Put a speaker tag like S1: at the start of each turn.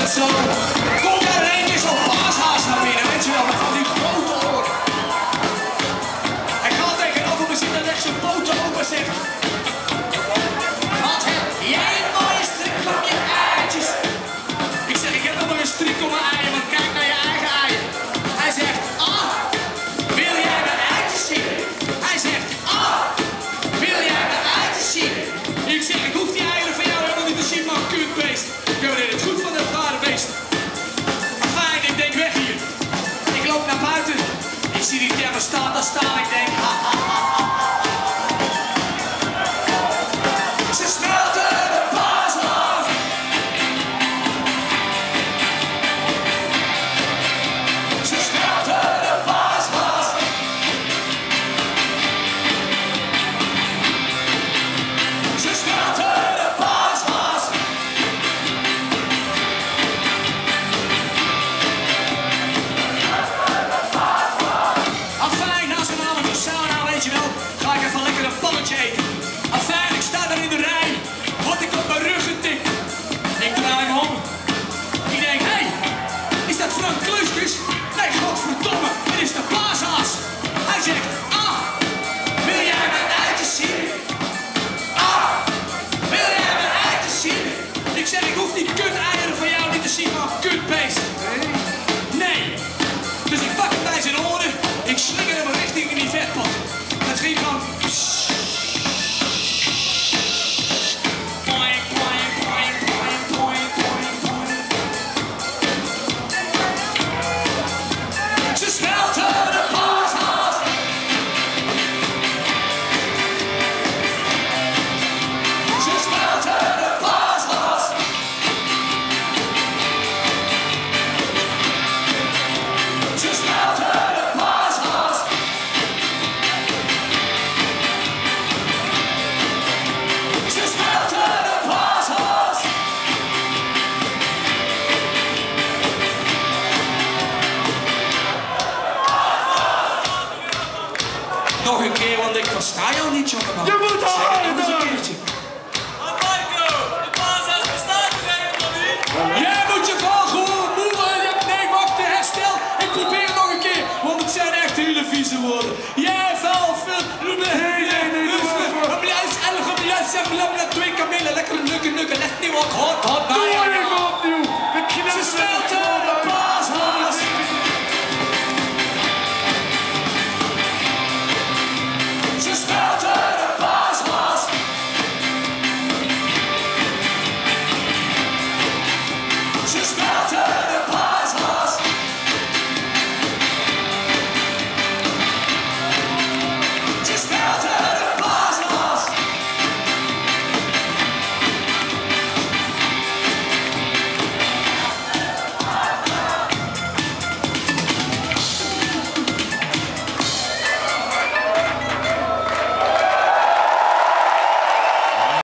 S1: Zo, komt er in één keer zo'n paashaas naar binnen, weet je wel, met van die grote oren. Hij gaat tegenover me zitten en legt zijn poten open en zegt: wat heb jij een mooie strik om je eitjes? Ik zeg, ik heb nog maar een strik om mijn eieren, want kijk naar je eigen eieren. Hij zegt: wil jij mijn eitjes zien? Hij zegt: wil jij mijn eitjes zien? Ik zeg, ik hoef die eieren van jou helemaal niet te zien, maar kutbeest. Ik weet het goed van dat rare beest. Fijn, ik denk weg hier. Ik loop naar buiten. Ik zie die thermostaat daar staan. Ik denk, ze smelten de paashaas. Ze smelten de paashaas. Ze smelten de paashaas. Afijn, na zo'n avond of sauna, weet je wel, ga ik even lekker een pannetje eten. Afijn, ik sta daar in de rij, word ik op mijn rug getikt. Ik draai me om. Ik denk, hé, is dat Frank Kleuskes? Nee, godverdomme, dit is de paashaas. Hij zegt, wil jij mijn eitjes zien? Wil jij mijn eitjes zien? Ik zeg, ik hoef die kut-eieren van jou niet te zien, maar kutbeest. Nee. Dus ik pak hem bij zijn oren, ik slinger hem richting in die vetpot. Het ging van... Poing, poing, poing, poing, poing, poing, poing. Ze smelten de paashaas. Ze smelten de paashaas. Ze smelten de paashaas. Ze smelten de paashaas. Nog een keer, want ik versta jou niet, jongeman.
S2: Je moet
S1: Zeg het nog eens een
S2: harder!
S1: keertje.
S3: Marco, de paashaas bestaat er helemaal niet.
S1: Jij moet je van gewoon moeren. Nee, wacht, herstel. Ik probeer het nog een keer, want het zijn echt hele vieze woorden. Jij vuil, veel.
S2: Nee,
S1: Twee kamelen, lekker lukken, echt niet wat hot.
S2: Doe even opnieuw! We knippen
S1: Ze smelten de paashaas. Ze smelten de paashaas. Ze